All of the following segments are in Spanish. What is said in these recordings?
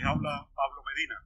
Les habla Pablo Medina.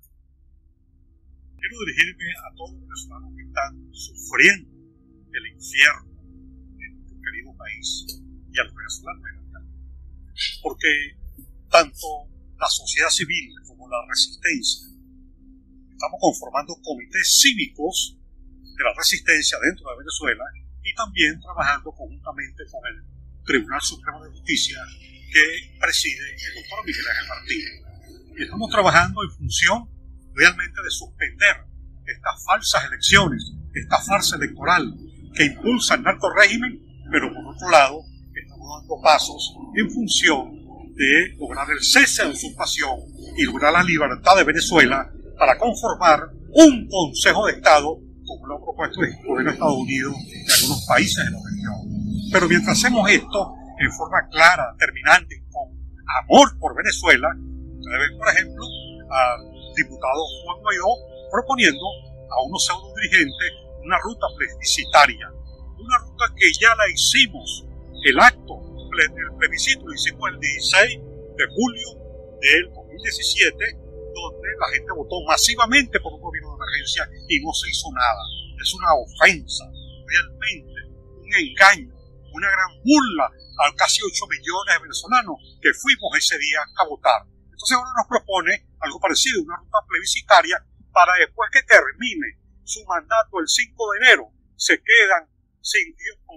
Quiero dirigirme a todos los venezolanos que están sufriendo el infierno en nuestro querido país y a los venezolanos en general. Porque tanto la sociedad civil como la resistencia estamos conformando comités cívicos de la resistencia dentro de Venezuela y también trabajando conjuntamente con el Tribunal Supremo de Justicia que preside el doctor Miguel Ángel Martínez. Y estamos trabajando en función realmente de suspender estas falsas elecciones, esta farsa electoral que impulsa el narcorrégimen, pero por otro lado estamos dando pasos en función de lograr el cese de usurpación y lograr la libertad de Venezuela para conformar un Consejo de Estado, como lo ha propuesto el gobierno de Estados Unidos y algunos países de la región. Pero mientras hacemos esto en forma clara, terminante, con amor por Venezuela, ustedes ven, por ejemplo, al diputado Juan Guaidó proponiendo a unos pseudo dirigentes una ruta plebiscitaria, una ruta que ya la hicimos, el acto, el plebiscito lo hicimos el 16 de julio del 2017, donde la gente votó masivamente por un gobierno de emergencia y no se hizo nada. Es una ofensa, realmente, un engaño, una gran burla a casi 8 millones de venezolanos que fuimos ese día a votar. Entonces ahora nos propone algo parecido, una ruta plebiscitaria para después que termine su mandato el 5 de enero, se quedan sin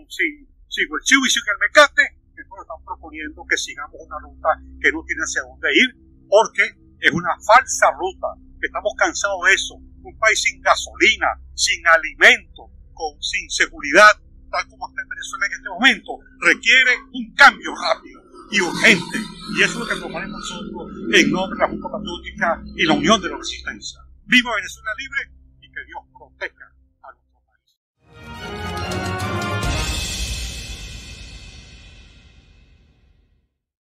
el chivo y sin el mecate. Entonces están proponiendo que sigamos una ruta que no tiene hacia dónde ir, porque es una falsa ruta. Estamos cansados de eso. Un país sin gasolina, sin alimento, sin seguridad, tal como está en Venezuela en este momento, requiere un cambio rápido y urgente. Y eso es lo que proponemos nosotros en nombre de la Junta Patriótica y la Unión de la Resistencia. ¡Viva Venezuela libre! Y que Dios proteja a nuestro país.